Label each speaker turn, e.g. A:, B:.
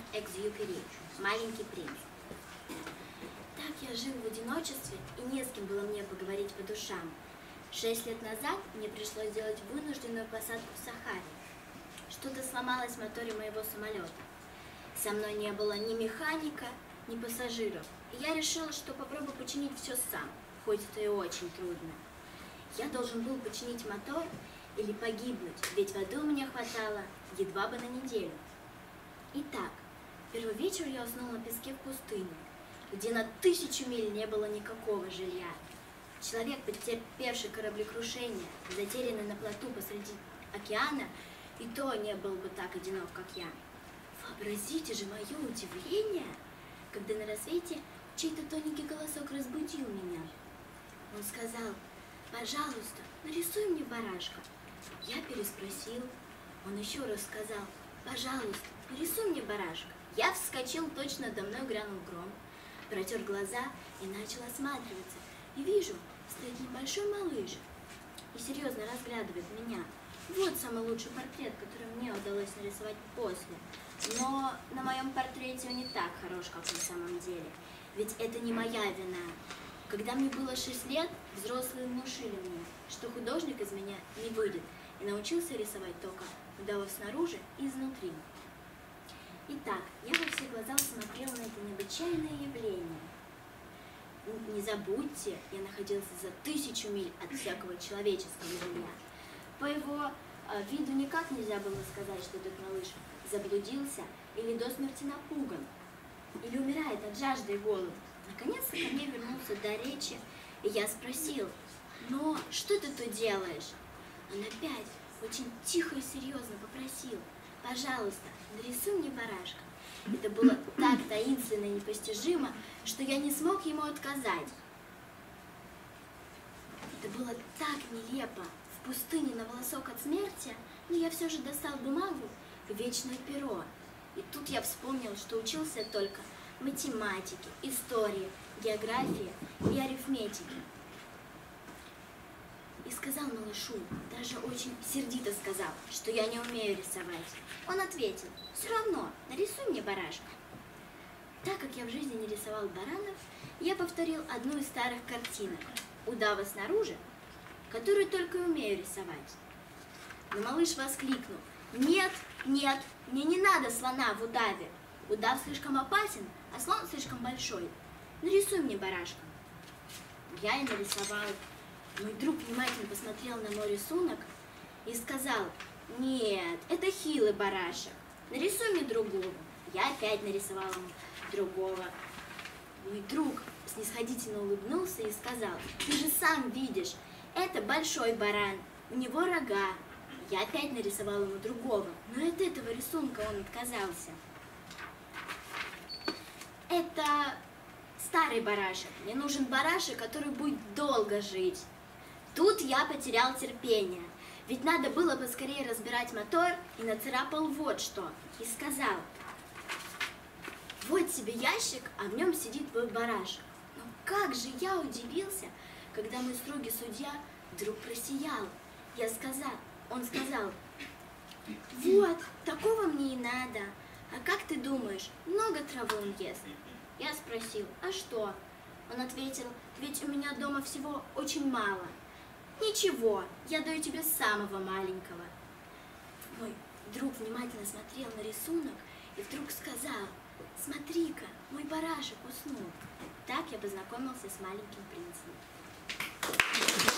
A: Сент-Экзюпери «Маленький принц». Так я жил в одиночестве, и не с кем было мне поговорить по душам. 6 лет назад мне пришлось сделать вынужденную посадку в Сахаре. Что-то сломалось в моторе моего самолета. Со мной не было ни механика, ни пассажиров. И я решила, что попробую починить все сам, хоть это и очень трудно. Я должен был починить мотор или погибнуть, ведь воды у меня хватало едва бы на неделю. Итак, первый вечер я уснул на песке в пустыне, где на 1000 миль не было никакого жилья. Человек, потерпевший кораблекрушение, затерянный на плоту посреди океана, и то не был бы так одинок, как я. Вообразите же мое удивление, когда на рассвете чей-то тоненький голосок разбудил меня. Он сказал: «Пожалуйста, нарисуй мне барашка». Я переспросил. Он еще раз сказал: «Пожалуйста, нарисуй мне барашка». Я вскочил, точно до мной грянул гром, протер глаза и начал осматриваться. И вижу, стоит небольшой малыш и серьезно разглядывает меня. Вот самый лучший портрет, который мне удалось нарисовать после. Но на моем портрете он не так хорош, как на самом деле. Ведь это не моя вина. Когда мне было 6 лет, взрослые внушили мне, что художник из меня не выйдет, и научился рисовать только удалось снаружи и изнутри. Итак, я во все глаза смотрела на это необычайное явление. Не забудьте, я находился за 1000 миль от всякого человеческого жилья. По его виду никак нельзя было сказать, что этот малыш заблудился или до смерти напуган, или умирает от жажды и голода. Наконец-то ко мне вернулся до речи, и я спросил: «Но что ты тут делаешь?» Он опять очень тихо и серьезно попросил: «Пожалуйста, нарисуй мне барашка». Это было так таинственно и непостижимо, что я не смог ему отказать. Это было так нелепо. В пустыне на волосок от смерти, но я все же достал бумагу и вечное перо. И тут я вспомнил, что учился только математике, истории, географии и арифметике. И сказал малышу, даже очень сердито сказал, что я не умею рисовать. Он ответил: «Все равно, нарисуй мне барашка». Так как я в жизни не рисовал баранов, я повторил одну из старых картинок «Удава снаружи», которую только и умею рисовать. Но малыш воскликнул: «Нет, нет, мне не надо слона в удаве. Удав слишком опасен, а слон слишком большой. Нарисуй мне барашка». Я и нарисовал. Мой друг внимательно посмотрел на мой рисунок и сказал: «Нет, это хилый барашек. Нарисуй мне другого». Я опять нарисовал ему другого. Мой друг снисходительно улыбнулся и сказал: «Ты же сам видишь, это большой баран, у него рога». Я опять нарисовал ему другого, но от этого рисунка он отказался. «Это старый барашек. Мне нужен барашек, который будет долго жить». Тут я потерял терпение, ведь надо было поскорее разбирать мотор, и нацарапал вот что, и сказал: «Вот тебе ящик, а в нем сидит твой барашек». Но как же я удивился, когда мой строгий судья вдруг просиял. Он сказал: «Вот, такого мне и надо. А как ты думаешь, много травы он ест?» Я спросил: «А что?» Он ответил: «Ведь у меня дома всего очень мало». «Ничего, я даю тебе самого маленького». Мой друг внимательно смотрел на рисунок и вдруг сказал: «Смотри-ка, мой барашек уснул». Так я познакомился с маленьким принцем.